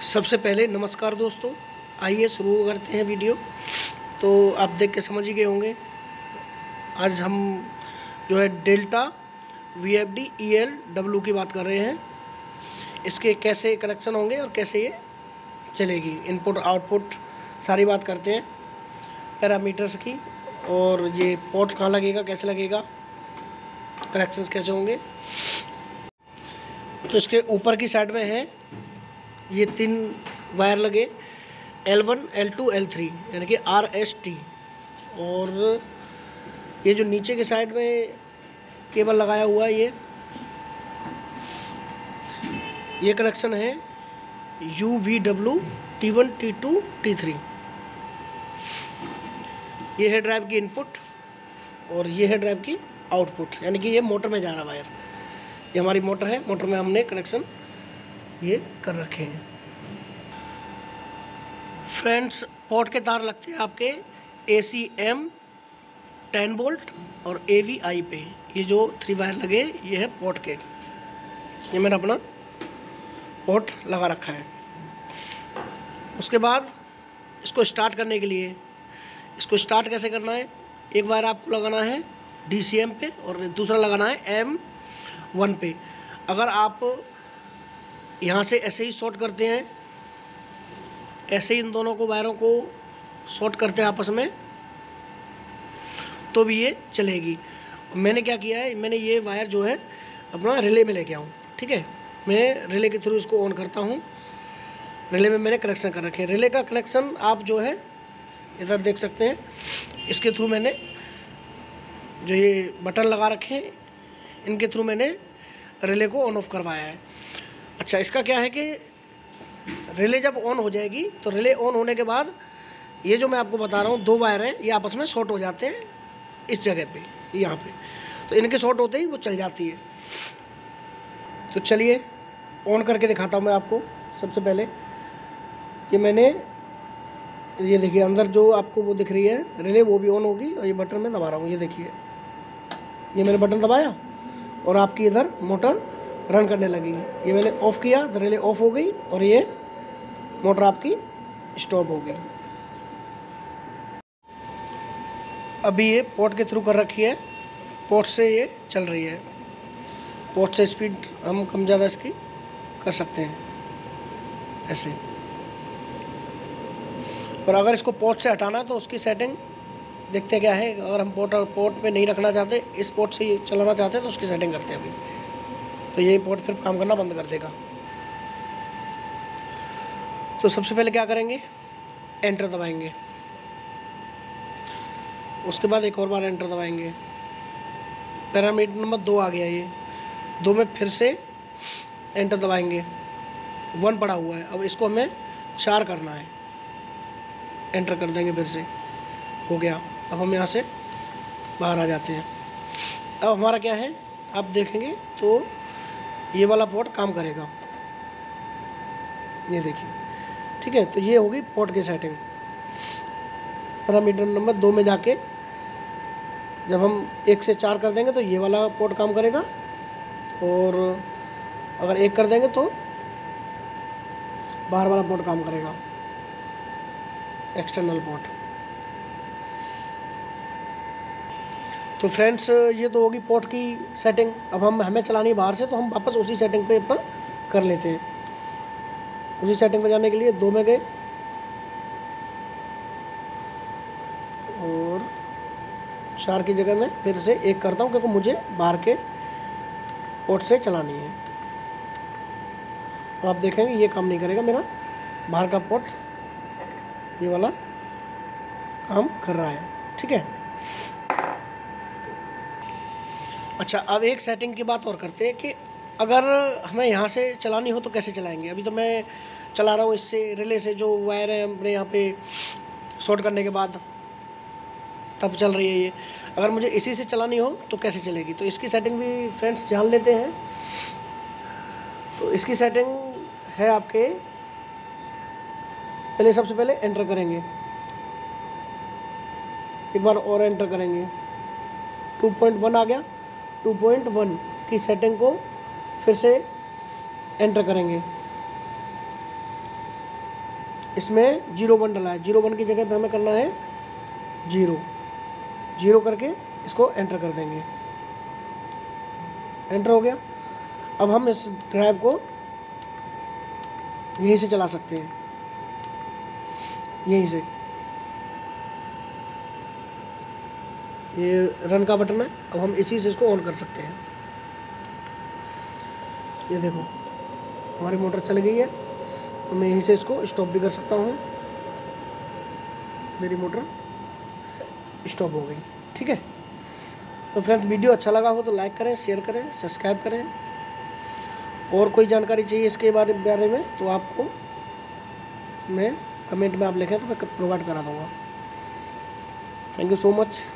सबसे पहले नमस्कार दोस्तों, आइए शुरू करते हैं वीडियो। तो आप देख के समझ ही गए होंगे, आज हम जो है डेल्टा VFD ELW की बात कर रहे हैं। इसके कैसे कनेक्शन होंगे और कैसे ये चलेगी, इनपुट आउटपुट सारी बात करते हैं, पैरामीटर्स की, और ये पोर्ट कहाँ लगेगा, कैसे लगेगा, कनेक्शंस कैसे होंगे। तो इसके ऊपर की साइड में है ये 3 वायर लगे, L1 L2 L3 यानी कि RST, और ये जो नीचे की साइड में केबल लगाया हुआ है ये कनेक्शन है UVW T1 T2 T3। ये है ड्राइव की इनपुट और ये है ड्राइव की आउटपुट, यानी कि ये मोटर में जा रहा वायर। ये हमारी मोटर है, मोटर में हमने कनेक्शन ये कर रखे हैं। फ्रेंड्स, पोर्ट के तार लगते हैं आपके ACM 10 वोल्ट और AVI पे। ये जो 3 वायर लगे ये है पोर्ट के। ये मैंने अपना पोर्ट लगा रखा है। उसके बाद इसको स्टार्ट करने के लिए, इसको स्टार्ट कैसे करना है, एक वायर आपको लगाना है DCM पे और दूसरा लगाना है M1 पे। अगर आप यहाँ से ऐसे ही शॉर्ट करते हैं, ऐसे ही इन दोनों को वायरों को शॉर्ट करते हैं आपस में, तो भी ये चलेगी। मैंने क्या किया है, मैंने ये वायर जो है अपना रिले में लेके आऊँ, ठीक है। मैं रिले के थ्रू इसको ऑन करता हूँ। रिले में मैंने कनेक्शन कर रखे हैं। रिले का कनेक्शन आप जो है इधर देख सकते हैं, इसके थ्रू मैंने जो ये बटन लगा रखे हैं इनके थ्रू मैंने रिले को ऑन ऑफ करवाया है। अच्छा, इसका क्या है कि रिले जब ऑन हो जाएगी तो रिले ऑन होने के बाद ये जो मैं आपको बता रहा हूँ 2 वायर हैं, ये आपस में शॉर्ट हो जाते हैं इस जगह पे, यहाँ पे। तो इनके शॉर्ट होते ही वो चल जाती है। तो चलिए ऑन करके दिखाता हूँ मैं आपको। सबसे पहले ये मैंने, ये देखिए अंदर जो आपको वो दिख रही है रिले, वो भी ऑन होगी, और ये बटन मैं दबा रहा हूँ। ये देखिए, ये मैंने बटन दबाया और आपकी इधर मोटर रन करने लगी। ये मैंने ऑफ़ किया तो रिले ऑफ हो गई और ये मोटर आपकी स्टॉप हो गई। अभी ये पोर्ट के थ्रू कर रखी है, पोर्ट से ये चल रही है। पोर्ट से स्पीड हम कम ज़्यादा इसकी कर सकते हैं ऐसे। और अगर इसको पोर्ट से हटाना है तो उसकी सेटिंग देखते क्या है। अगर हम पोर्ट पे नहीं रखना चाहते, इस पोर्ट से ये चलाना चाहते हैं, तो उसकी सेटिंग करते हैं अभी। तो ये पोर्ट फिर काम करना बंद कर देगा। तो सबसे पहले क्या करेंगे, एंटर दबाएंगे। उसके बाद एक और बार एंटर दबाएंगे। पैरामीटर नंबर 2 आ गया, ये 2 में फिर से एंटर दबाएंगे। 1 पड़ा हुआ है, अब इसको हमें 4 करना है। एंटर कर देंगे, फिर से हो गया। अब हम यहाँ से बाहर आ जाते हैं। अब हमारा क्या है, आप देखेंगे तो ये वाला पोर्ट काम करेगा, ये देखिए, ठीक है। तो ये होगी पोर्ट की सेटिंग। पैरामीटर नंबर 2 में जाके जब हम 1 से 4 कर देंगे तो ये वाला पोर्ट काम करेगा, और अगर 1 कर देंगे तो बाहर वाला पोर्ट काम करेगा, एक्सटर्नल पोर्ट। तो फ्रेंड्स, ये तो होगी पोर्ट की सेटिंग। अब हमें चलानी है बाहर से, तो हम वापस उसी सेटिंग पे अपना कर लेते हैं। उसी सेटिंग पे जाने के लिए 2 में गए और 4 की जगह में फिर से 1 करता हूँ, क्योंकि मुझे बाहर के पोर्ट से चलानी है। तो आप देखेंगे ये काम नहीं करेगा, मेरा बाहर का पोर्ट ये वाला काम कर रहा है, ठीक है। अच्छा, अब एक सेटिंग की बात और करते हैं कि अगर हमें यहाँ से चलानी हो तो कैसे चलाएंगे। अभी तो मैं चला रहा हूँ इससे, रिले से जो वायर है हमने यहाँ पे शॉर्ट करने के बाद तब चल रही है ये। अगर मुझे इसी से चलानी हो तो कैसे चलेगी, तो इसकी सेटिंग भी फ्रेंड्स जान लेते हैं। तो इसकी सेटिंग है आपके, पहले सबसे पहले एंटर करेंगे, एक बार और एंटर करेंगे। 2.1 आ गया, 2.1 की सेटिंग को फिर से एंटर करेंगे। इसमें 01 डला है, 01 की जगह पे हमें करना है 0 करके इसको एंटर कर देंगे। एंटर हो गया। अब हम इस ड्राइव को यहीं से चला सकते हैं, यहीं से। ये रन का बटन है, अब हम इसी से इसको ऑन कर सकते हैं। ये देखो हमारी मोटर चल गई है, तो मैं यहीं से इसको स्टॉप भी कर सकता हूँ। मेरी मोटर स्टॉप हो गई। ठीक है, तो फ्रेंड्स वीडियो अच्छा लगा हो तो लाइक करें, शेयर करें, सब्सक्राइब करें। और कोई जानकारी चाहिए इसके बारे में तो आपको मैं कमेंट में आप लिखें तो मैं प्रोवाइड करा दूँगा। Thank you so much.